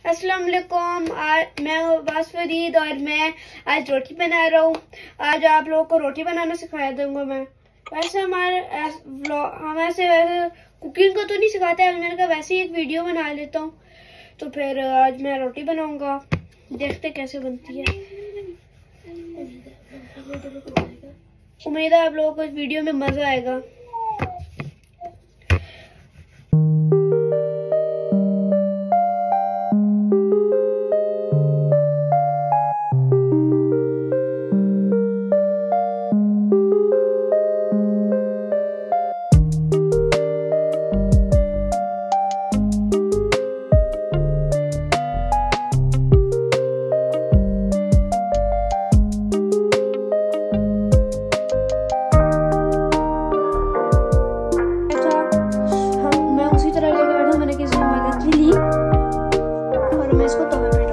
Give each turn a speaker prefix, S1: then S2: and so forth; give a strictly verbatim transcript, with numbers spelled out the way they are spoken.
S1: अस्सलाम वालेकुम। आज मैं हूँ अब्बास फरीद और मैं आज रोटी बना रहा हूँ। आज आप लोगों को रोटी बनाना सिखाया दूंगा मैं। वैसे हमारे हम ऐसे वैसे कुकिंग को तो नहीं सिखाते हैं, मैंने कहा वैसे ही एक वीडियो बना लेता हूँ। तो फिर आज मैं रोटी बनाऊंगा, देखते कैसे बनती है। उम्मीद है आप लोगों को इस वीडियो में मजा आएगा। मैंने किसी मदद ली और मैं इसको तवे पे